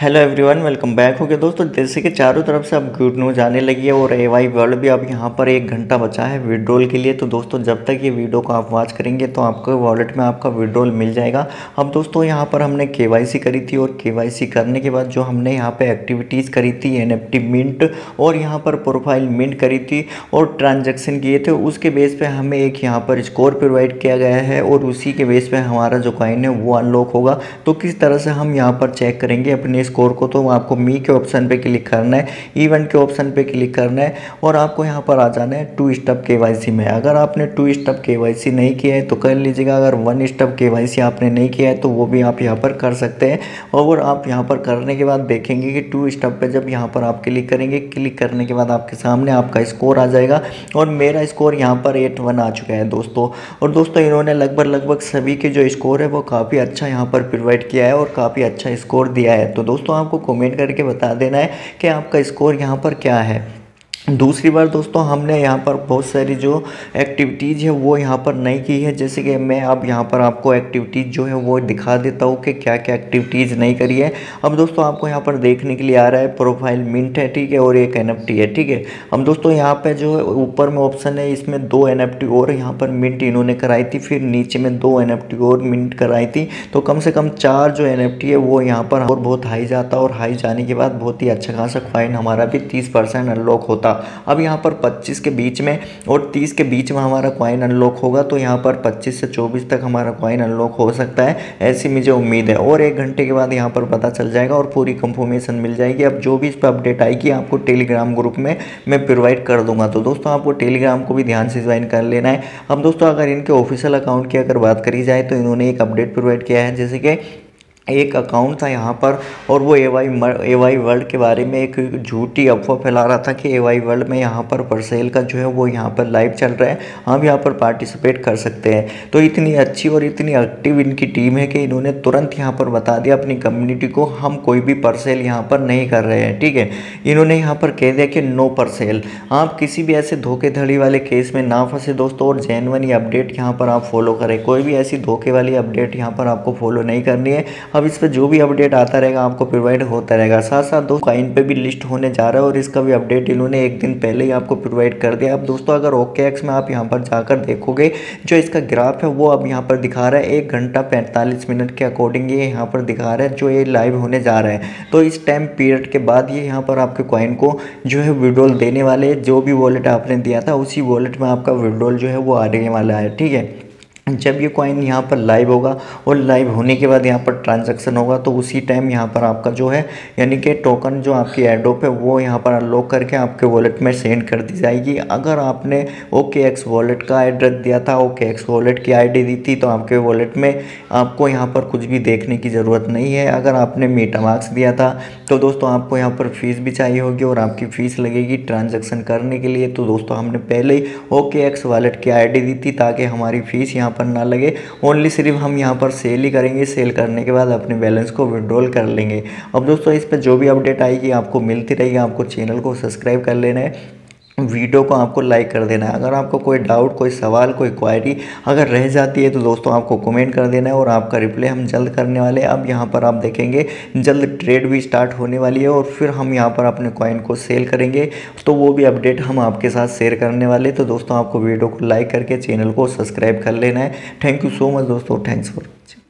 Hello everyone, welcome back हो गया दोस्तों। जैसे कि चारों तरफ से अब गुड न्यूज़ आने लगी है और एवाई वर्ल्ड भी अब यहाँ पर 1 घंटा बचा है विड्रॉल के लिए। तो दोस्तों जब तक ये वीडियो को आप वॉच करेंगे तो आपको वॉलेट में आपका विड्रॉल मिल जाएगा। अब दोस्तों यहाँ पर हमने केवाईसी करी थी और केवाईसी करने के बाद जो हमने यहाँ पे एक्टिविटीज़ करी थी एनएफटी मिंट और यहाँ पर प्रोफाइल मिंट करी थी और ट्रांजेक्शन किए थे, उसके बेस पे हमें एक यहाँ पर स्कोर प्रोवाइड किया गया है और उसी के बेस पे हमारा जो कॉइन है वो अनलॉक होगा। तो किस तरह से हम यहाँ पर चेक करेंगे अपने स्कोर को, तो आपको मी के ऑप्शन पे क्लिक करना है, इवेंट के ऑप्शन पे क्लिक करना है और आपको यहाँ पर आ जाना है 2 स्टेप केवाईसी में। अगर आपने 2 स्टेप केवाईसी नहीं किया है तो कर लीजिएगा। अगर 1 स्टेप केवाईसी आपने नहीं किया है तो वो भी आप यहाँ पर कर सकते हैं। और आप यहाँ पर करने के बाद देखेंगे कि 2 स्टेप पे जब यहाँ पर आप क्लिक करेंगे, क्लिक करने के बाद आपके सामने आपका स्कोर आ जाएगा और मेरा स्कोर यहाँ पर 81 आ चुका है दोस्तों। और दोस्तों इन्होंने लगभग सभी के जो स्कोर है वो काफ़ी अच्छा यहाँ पर प्रोवाइड किया है और काफ़ी अच्छा स्कोर दिया है। तो दोस्तों आपको कमेंट करके बता देना है कि आपका स्कोर यहाँ पर क्या है। दूसरी बार दोस्तों हमने यहाँ पर बहुत सारी जो एक्टिविटीज़ है वो यहाँ पर नहीं की है। जैसे कि मैं अब यहाँ पर आपको एक्टिविटीज़ जो है वो दिखा देता हूँ कि क्या क्या एक्टिविटीज़ नहीं करी है। अब दोस्तों आपको यहाँ पर देखने के लिए आ रहा है प्रोफाइल मिंट है, ठीक है, और एक एनएफटी है, ठीक है। अब दोस्तों यहाँ पे जो है ऊपर में ऑप्शन है, इसमें 2 एनएफटी और यहाँ पर मिंट इन्होंने कराई थी, फिर नीचे में 2 एनएफटी और मिंट कराई थी। तो कम से कम 4 जो एनएफटी है वो यहाँ पर और बहुत हाई जाता और हाई जाने के बाद बहुत ही अच्छा खासा फाइन हमारा भी 30% अनलॉक होता। अब यहाँ पर 25 के बीच में और 30 के बीच में हमारा कॉइन अनलॉक होगा। तो यहाँ पर 25 से 24 तक हमारा कॉइन अनलॉक हो सकता है, ऐसी मुझे उम्मीद है। और 1 घंटे के बाद यहाँ पर पता चल जाएगा और पूरी कंफर्मेशन मिल जाएगी। अब जो भी इस पर अपडेट आएगी आपको टेलीग्राम ग्रुप में मैं प्रोवाइड कर दूंगा। तो दोस्तों आपको टेलीग्राम को भी ध्यान से ज्वाइन कर लेना है। अब दोस्तों अगर इनके ऑफिशियल अकाउंट की अगर बात करी जाए तो इन्होंने एक अपडेट प्रोवाइड किया है। जैसे कि एक अकाउंट था यहाँ पर और वो एवाई वर्ल्ड के बारे में एक झूठी अफवाह फैला रहा था कि एवाई वर्ल्ड में यहाँ पर परसेल का जो है वो यहाँ पर लाइव चल रहा है, हम यहाँ पर पार्टिसिपेट कर सकते हैं। तो इतनी अच्छी और इतनी एक्टिव इनकी टीम है कि इन्होंने तुरंत यहाँ पर बता दिया अपनी कम्युनिटी को, हम कोई भी परसेल यहाँ पर नहीं कर रहे हैं, ठीक है। इन्होंने यहाँ पर कह दिया कि नो परसेल। आप किसी भी ऐसे धोखेधड़ी वाले केस में ना फंसे दोस्तों और जेन्युइन अपडेट यहाँ पर आप फॉलो करें। कोई भी ऐसी धोखे वाली अपडेट यहाँ पर आपको फॉलो नहीं करनी है। अब इस पर जो भी अपडेट आता रहेगा आपको प्रोवाइड होता रहेगा। साथ साथ दोस्तों कॉइन पे भी लिस्ट होने जा रहा है और इसका भी अपडेट इन्होंने 1 दिन पहले ही आपको प्रोवाइड कर दिया। अब दोस्तों अगर OKX में आप यहाँ पर जाकर देखोगे जो इसका ग्राफ है वो अब यहाँ पर दिखा रहा है 1 घंटा 45 मिनट के अकॉर्डिंग ये यहाँ पर दिखा रहा है जो ये लाइव होने जा रहा है। तो इस टाइम पीरियड के बाद ये यहाँ पर आपके कॉइन को जो है विड्रॉल देने वाले, जो भी वॉलेट आपने दिया था उसी वॉलेट में आपका विड्रॉल जो है वो आने वाला है, ठीक है। जब ये कॉइन यहाँ पर लाइव होगा और लाइव होने के बाद यहाँ पर ट्रांजैक्शन होगा तो उसी टाइम यहाँ पर आपका जो है यानी कि टोकन जो आपकी एडोप है वो यहाँ पर अनलॉक करके आपके वॉलेट में सेंड कर दी जाएगी। अगर आपने OKX वॉलेट का एड्रेस दिया था, OKX वॉलेट की आईडी दी थी, तो आपके वॉलेट में आपको यहाँ पर कुछ भी देखने की ज़रूरत नहीं है। अगर आपने मेटामास्क दिया था तो दोस्तों आपको यहाँ पर फीस भी चाहिए होगी और आपकी फ़ीस लगेगी ट्रांजैक्शन करने के लिए। तो दोस्तों हमने पहले ही OKX वॉलेट की आईडी दी थी ताकि हमारी फ़ीस यहाँ पर ना लगे। ओनली सिर्फ हम यहाँ पर सेल ही करेंगे, सेल करने के बाद अपने बैलेंस को विड्रॉल कर लेंगे। अब दोस्तों इस पर जो भी अपडेट आएगी आपको मिलती रहेगी। आपको चैनल को सब्सक्राइब कर लेना है, वीडियो को आपको लाइक कर देना है। अगर आपको कोई डाउट, कोई सवाल, कोई क्वेरी अगर रह जाती है तो दोस्तों आपको कमेंट कर देना है और आपका रिप्लाई हम जल्द करने वाले हैं। अब यहाँ पर आप देखेंगे जल्द ट्रेड भी स्टार्ट होने वाली है और फिर हम यहाँ पर अपने कॉइन को सेल करेंगे, तो वो भी अपडेट हम आपके साथ शेयर करने वाले। तो दोस्तों आपको वीडियो को लाइक करके चैनल को सब्सक्राइब कर लेना है। थैंक यू सो मच दोस्तों, थैंक्स फॉर वॉचिंग।